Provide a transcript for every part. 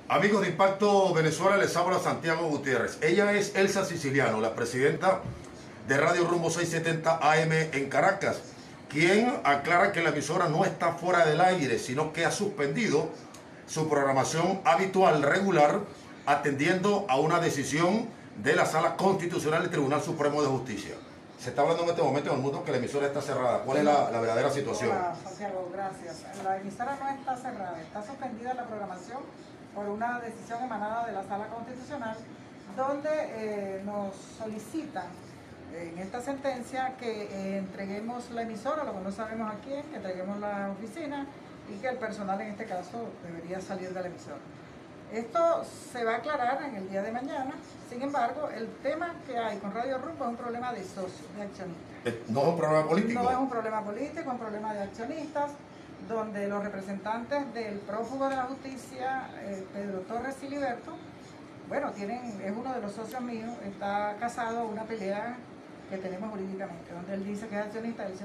Amigos de Impacto Venezuela, les habla Santiago Gutiérrez. Ella es Elsa Siciliano, la presidenta de Radio Rumbo 670 AM en Caracas, quien aclara que la emisora no está fuera del aire, sino que ha suspendido su programación habitual regular, atendiendo a una decisión de la Sala Constitucional del Tribunal Supremo de Justicia. Se está hablando en este momento en el mundo que la emisora está cerrada. ¿Cuál es la verdadera situación? Hola, Santiago, gracias. La emisora no está cerrada, está suspendida la programación por una decisión emanada de la Sala Constitucional, donde nos solicitan en esta sentencia que entreguemos la emisora, lo que no sabemos a quién, que entreguemos la oficina y que el personal en este caso debería salir de la emisora. Esto se va a aclarar en el día de mañana. Sin embargo, el tema que hay con Radio Rumbo es un problema de socios, de accionistas. ¿No es un problema político? No es un problema político, es un problema de accionistas, donde los representantes del prófugo de la justicia, Pedro Torres Siliberto, bueno, es uno de los socios míos, está casado a una pelea que tenemos jurídicamente, donde él dice que es accionista del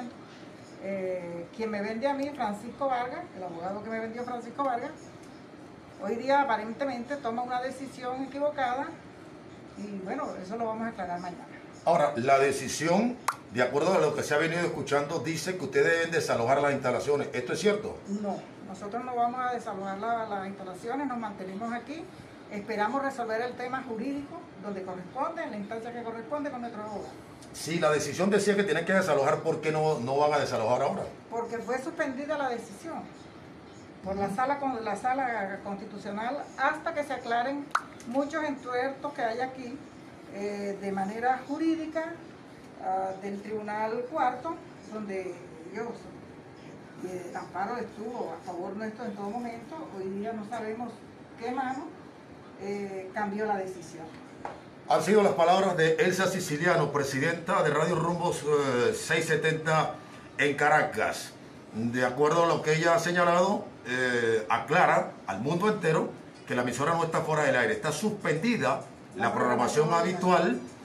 100%. Quien me vende a mí, Francisco Vargas, el abogado que me vendió Francisco Vargas, hoy día aparentemente toma una decisión equivocada y bueno, eso lo vamos a aclarar mañana. Ahora, la decisión, de acuerdo a lo que se ha venido escuchando, dice que ustedes deben desalojar las instalaciones. ¿Esto es cierto? No, nosotros no vamos a desalojar las instalaciones, nos mantenemos aquí, esperamos resolver el tema jurídico donde corresponde, en la instancia que corresponde con nuestro abogado. Si la decisión decía que tienen que desalojar, ¿por qué no van a desalojar ahora? Porque fue suspendida la decisión por la sala constitucional hasta que se aclaren muchos entuertos que hay aquí de manera jurídica del Tribunal Cuarto, donde ellos, el amparo estuvo a favor nuestro en todo momento. Hoy día no sabemos qué mano cambió la decisión. Han sido las palabras de Elsa Siciliano, presidenta de Radio Rumbo 670 en Caracas. De acuerdo a lo que ella ha señalado, aclara al mundo entero que la emisora no está fuera del aire, está suspendida la programación habitual